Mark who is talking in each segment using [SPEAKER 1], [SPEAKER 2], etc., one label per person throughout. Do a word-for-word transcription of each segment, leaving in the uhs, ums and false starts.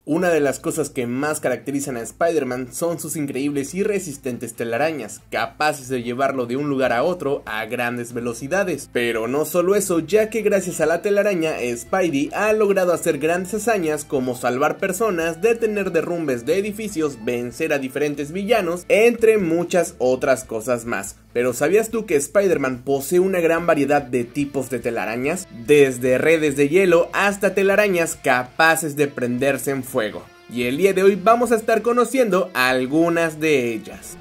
[SPEAKER 1] Una de las cosas que más caracterizan a Spider-Man son sus increíbles y resistentes telarañas, capaces de llevarlo de un lugar a otro a grandes velocidades. Pero no solo eso, ya que gracias a la telaraña, Spidey ha logrado hacer grandes hazañas como salvar personas, detener derrumbes de edificios, vencer a diferentes villanos, entre muchas otras cosas más. Pero ¿sabías tú que Spider-Man posee una gran variedad de tipos de telarañas? Desde redes de hielo hasta telarañas capaces de prenderse en fuego. Y el día de hoy vamos a estar conociendo algunas de ellas.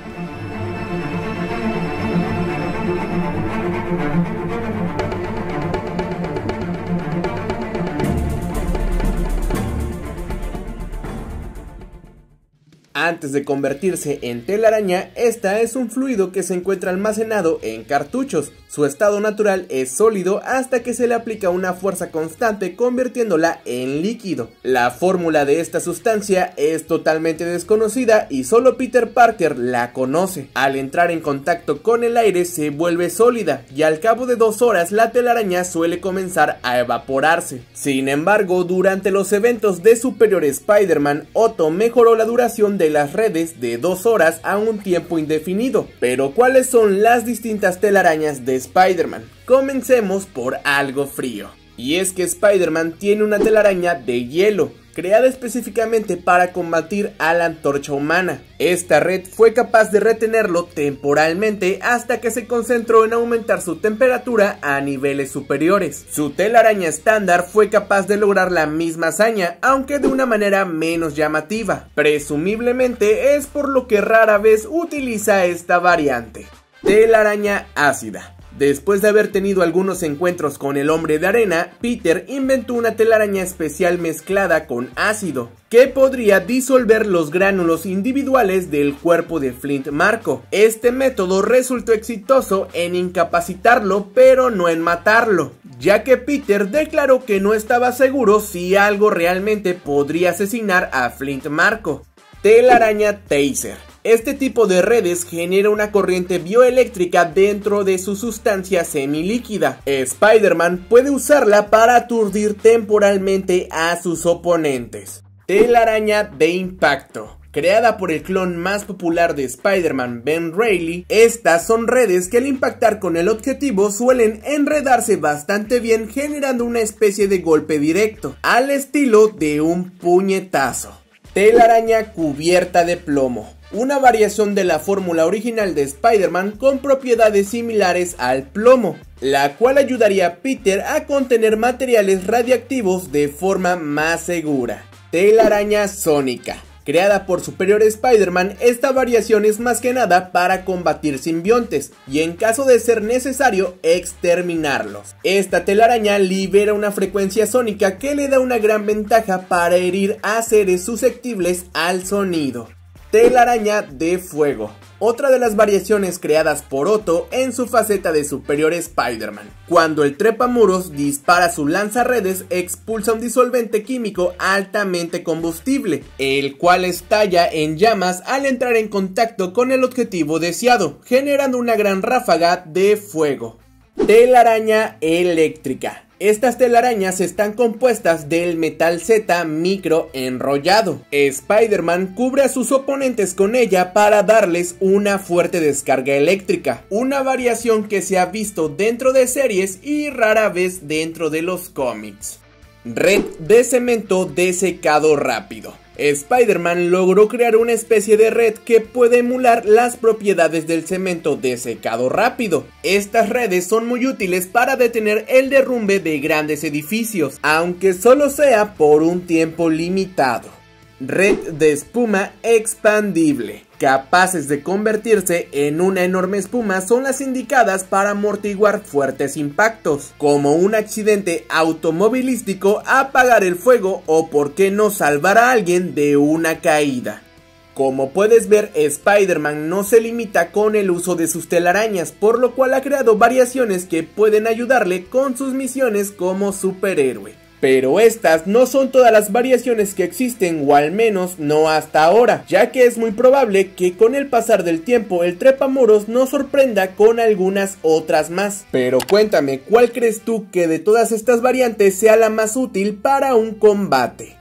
[SPEAKER 1] Antes de convertirse en telaraña, esta es un fluido que se encuentra almacenado en cartuchos. Su estado natural es sólido hasta que se le aplica una fuerza constante convirtiéndola en líquido. La fórmula de esta sustancia es totalmente desconocida y solo Peter Parker la conoce. Al entrar en contacto con el aire se vuelve sólida y al cabo de dos horas la telaraña suele comenzar a evaporarse. Sin embargo, durante los eventos de Superior Spider-Man, Otto mejoró la duración de las redes de dos horas a un tiempo indefinido. Pero ¿cuáles son las distintas telarañas de Spider-Man? Comencemos por algo frío. Y es que Spider-Man tiene una telaraña de hielo, creada específicamente para combatir a la Antorcha Humana. Esta red fue capaz de retenerlo temporalmente hasta que se concentró en aumentar su temperatura a niveles superiores. Su telaraña estándar fue capaz de lograr la misma hazaña, aunque de una manera menos llamativa. Presumiblemente es por lo que rara vez utiliza esta variante. Telaraña ácida. Después de haber tenido algunos encuentros con el Hombre de Arena, Peter inventó una telaraña especial mezclada con ácido, que podría disolver los gránulos individuales del cuerpo de Flint Marko. Este método resultó exitoso en incapacitarlo, pero no en matarlo, ya que Peter declaró que no estaba seguro si algo realmente podría asesinar a Flint Marko. Telaraña Taser. Este tipo de redes genera una corriente bioeléctrica dentro de su sustancia semilíquida. Spider-Man puede usarla para aturdir temporalmente a sus oponentes. Telaraña de impacto. Creada por el clon más popular de Spider-Man, Ben Reilly, estas son redes que al impactar con el objetivo suelen enredarse bastante bien, generando una especie de golpe directo, al estilo de un puñetazo. Telaraña cubierta de plomo. Una variación de la fórmula original de Spider-Man con propiedades similares al plomo, la cual ayudaría a Peter a contener materiales radiactivos de forma más segura. Telaraña sónica. Creada por Superior Spider-Man, esta variación es más que nada para combatir simbiontes y en caso de ser necesario exterminarlos. Esta telaraña libera una frecuencia sónica que le da una gran ventaja para herir a seres susceptibles al sonido. Telaraña de fuego. Otra de las variaciones creadas por Otto en su faceta de Superior Spider-Man. Cuando el trepamuros dispara su lanzarredes, expulsa un disolvente químico altamente combustible, el cual estalla en llamas al entrar en contacto con el objetivo deseado, generando una gran ráfaga de fuego. Telaraña eléctrica. Estas telarañas están compuestas del metal Z micro enrollado. Spider-Man cubre a sus oponentes con ella para darles una fuerte descarga eléctrica, una variación que se ha visto dentro de series y rara vez dentro de los cómics. Red de cemento desecado rápido. Spider-Man logró crear una especie de red que puede emular las propiedades del cemento desecado rápido. Estas redes son muy útiles para detener el derrumbe de grandes edificios, aunque solo sea por un tiempo limitado. Red de espuma expandible. Capaces de convertirse en una enorme espuma, son las indicadas para amortiguar fuertes impactos, como un accidente automovilístico, apagar el fuego o por qué no salvar a alguien de una caída. Como puedes ver, Spider-Man no se limita con el uso de sus telarañas, por lo cual ha creado variaciones que pueden ayudarle con sus misiones como superhéroe. Pero estas no son todas las variaciones que existen, o al menos no hasta ahora, ya que es muy probable que con el pasar del tiempo el trepamuros nos sorprenda con algunas otras más. Pero cuéntame, ¿cuál crees tú que de todas estas variantes sea la más útil para un combate?